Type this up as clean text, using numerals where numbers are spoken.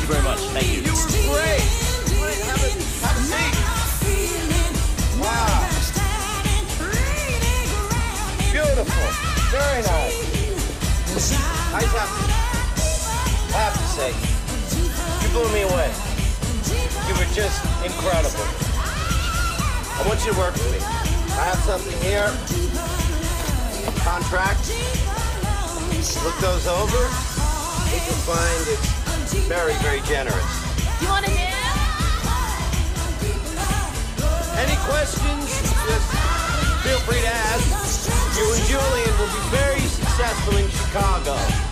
Thank you very much. Thank you. You were great. Have a seat. Wow. Beautiful. Very nice. I have to say, you blew me away. You were just incredible. I want you to work for me. I have something here. A contract. Look those over. You'll find it's very, very generous. You want to hit? Any questions, just feel free to ask. You and Julian will be very successful in Chicago.